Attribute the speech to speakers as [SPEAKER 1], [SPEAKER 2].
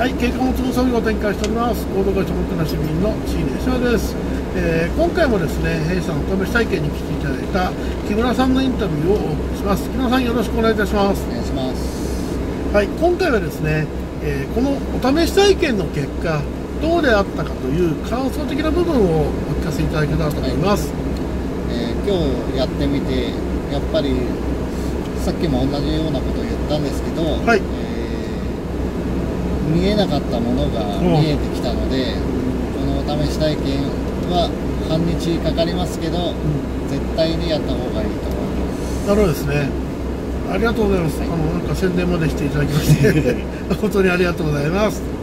[SPEAKER 1] はい、経過もつぶさみを展開しております。合同会社もてなし便の椎根翔です。今回もですね、弊社のお試し体験に来ていただいた木村さんのインタビューをお送りします。木村さん、よろしくお願いいたします。
[SPEAKER 2] お願いします。
[SPEAKER 1] はい、今回はですね、このお試し体験の結果、どうであったかという感想的な部分をお聞かせいただけたらと思います。
[SPEAKER 2] 今日やってみて、やっぱりさっきも同じようなことを言ったんですけど、
[SPEAKER 1] はい、
[SPEAKER 2] 見えなかったものが見えてきたので、このお試し体験は半日かかりますけど、絶対にやった方がいいと思います。
[SPEAKER 1] なるほどですね。ありがとうございます。なんか宣伝までしていただきまして本当にありがとうございます。